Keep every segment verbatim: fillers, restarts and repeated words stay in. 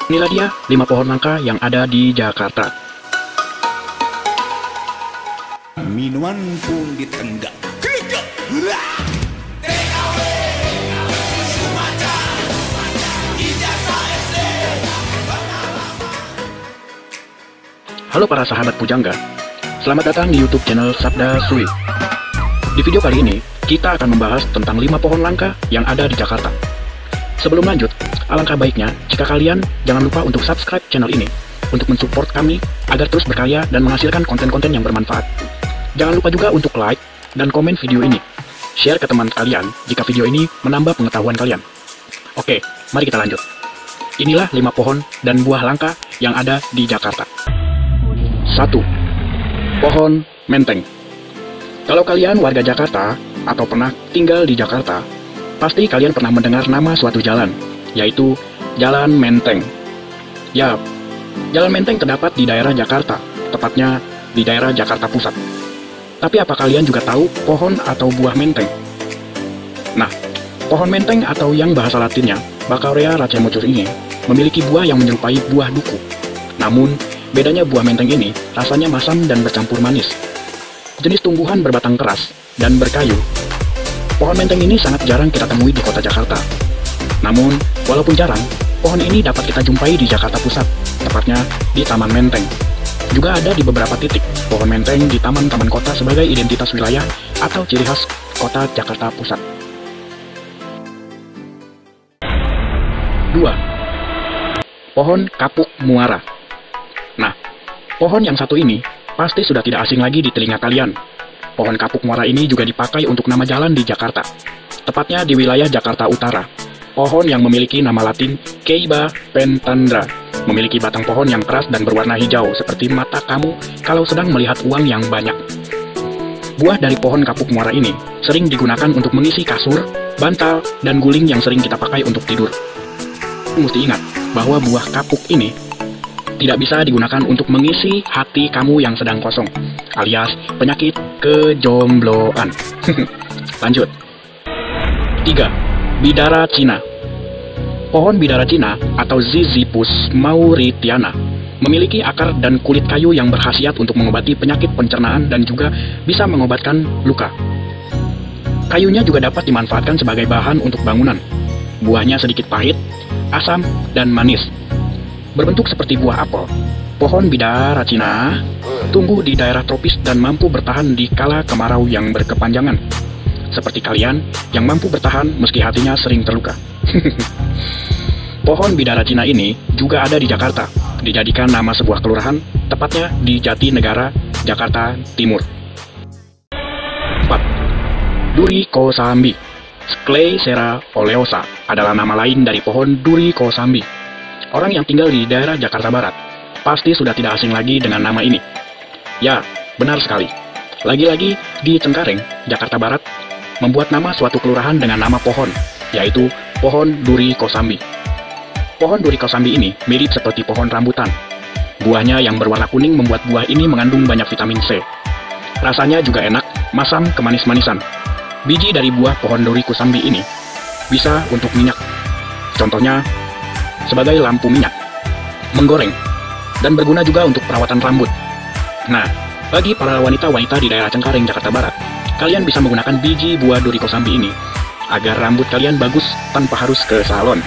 Inilah dia lima pohon langka yang ada di Jakarta. Minuman pun ditenggak. Halo para sahabat pujangga, selamat datang di YouTube channel Sabda Sui. Di video kali ini, kita akan membahas tentang lima pohon langka yang ada di Jakarta. Sebelum lanjut, alangkah baiknya jika kalian jangan lupa untuk subscribe channel ini untuk mensupport kami agar terus berkarya dan menghasilkan konten-konten yang bermanfaat. Jangan lupa juga untuk like dan komen video ini. Share ke teman kalian jika video ini menambah pengetahuan kalian. Oke, mari kita lanjut. Inilah lima pohon dan buah langka yang ada di Jakarta. satu. Pohon menteng. Kalau kalian warga Jakarta atau pernah tinggal di Jakarta, pasti kalian pernah mendengar nama suatu jalan, yaitu Jalan Menteng. Ya, Jalan Menteng terdapat di daerah Jakarta, tepatnya di daerah Jakarta Pusat. Tapi apa kalian juga tahu pohon atau buah menteng? Nah, pohon menteng atau yang bahasa latinnya Bacaurea racemosus ini memiliki buah yang menyerupai buah duku. Namun, bedanya buah menteng ini rasanya masam dan bercampur manis. Jenis tumbuhan berbatang keras dan berkayu. Pohon menteng ini sangat jarang kita temui di kota Jakarta. Namun, walaupun jarang, pohon ini dapat kita jumpai di Jakarta Pusat, tepatnya di Taman Menteng. Juga ada di beberapa titik pohon menteng di taman-taman kota sebagai identitas wilayah atau ciri khas kota Jakarta Pusat. dua. Pohon kapuk muara. Nah, pohon yang satu ini pasti sudah tidak asing lagi di telinga kalian. Pohon kapuk muara ini juga dipakai untuk nama jalan di Jakarta, tepatnya di wilayah Jakarta Utara. Pohon yang memiliki nama latin Ceiba pentandra, memiliki batang pohon yang keras dan berwarna hijau seperti mata kamu kalau sedang melihat uang yang banyak. Buah dari pohon kapuk muara ini sering digunakan untuk mengisi kasur, bantal, dan guling yang sering kita pakai untuk tidur. Mesti ingat bahwa buah kapuk ini tidak bisa digunakan untuk mengisi hati kamu yang sedang kosong, alias penyakit kejombloan. Lanjut. tiga. Bidara Cina. Pohon bidara Cina atau Ziziphus mauritiana memiliki akar dan kulit kayu yang berkhasiat untuk mengobati penyakit pencernaan dan juga bisa mengobatkan luka. Kayunya juga dapat dimanfaatkan sebagai bahan untuk bangunan. Buahnya sedikit pahit, asam, dan manis. Berbentuk seperti buah apel, pohon bidara Cina tumbuh di daerah tropis dan mampu bertahan di kala kemarau yang berkepanjangan. Seperti kalian yang mampu bertahan meski hatinya sering terluka. Pohon bidara Cina ini juga ada di Jakarta, dijadikan nama sebuah kelurahan, tepatnya di Jatinegara, Jakarta Timur. empat. Duri kosambi. Scleysera oleosa adalah nama lain dari pohon duri kosambi. Orang yang tinggal di daerah Jakarta Barat pasti sudah tidak asing lagi dengan nama ini. Ya, benar sekali. Lagi-lagi di Cengkareng, Jakarta Barat, membuat nama suatu kelurahan dengan nama pohon, yaitu pohon duri kosambi. Pohon duri kosambi ini mirip seperti pohon rambutan. Buahnya yang berwarna kuning membuat buah ini mengandung banyak vitamin C. Rasanya juga enak, masam kemanis-manisan. Biji dari buah pohon duri kosambi ini bisa untuk minyak. Contohnya, sebagai lampu minyak, menggoreng, dan berguna juga untuk perawatan rambut. Nah, bagi para wanita-wanita di daerah Cengkareng, Jakarta Barat, kalian bisa menggunakan biji buah duri kosambi ini agar rambut kalian bagus tanpa harus ke salon.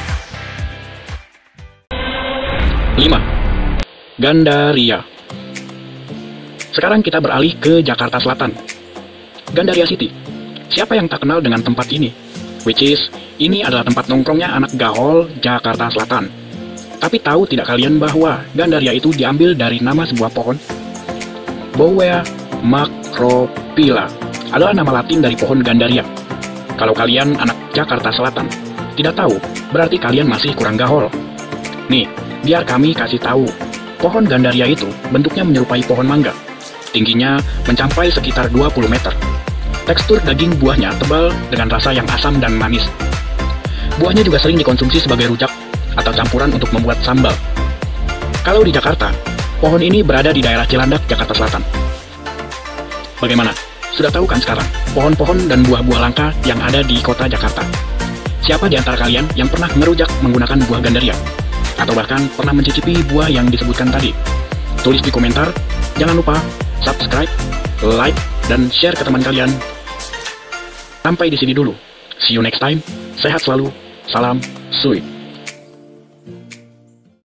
lima. Gandaria. Sekarang kita beralih ke Jakarta Selatan. Gandaria City. Siapa yang tak kenal dengan tempat ini? Which is, ini adalah tempat nongkrongnya anak gahol Jakarta Selatan. Tapi tahu tidak kalian bahwa Gandaria itu diambil dari nama sebuah pohon? Bowea macrophylla adalah nama latin dari pohon Gandaria. Kalau kalian anak Jakarta Selatan tidak tahu, berarti kalian masih kurang gahol. Nih, biar kami kasih tahu. Pohon Gandaria itu bentuknya menyerupai pohon mangga. Tingginya mencapai sekitar dua puluh meter. Tekstur daging buahnya tebal dengan rasa yang asam dan manis. Buahnya juga sering dikonsumsi sebagai rujak atau campuran untuk membuat sambal. Kalau di Jakarta, pohon ini berada di daerah Cilandak, Jakarta Selatan. Bagaimana? Sudah tahu kan sekarang pohon-pohon dan buah-buah langka yang ada di kota Jakarta? Siapa di antara kalian yang pernah ngerujak menggunakan buah gandaria? atau bahkan pernah mencicipi buah yang disebutkan tadi? Tulis di komentar. Jangan lupa subscribe, like, dan share ke teman kalian. Sampai di sini dulu. See you next time. Sehat selalu. Salam sweet.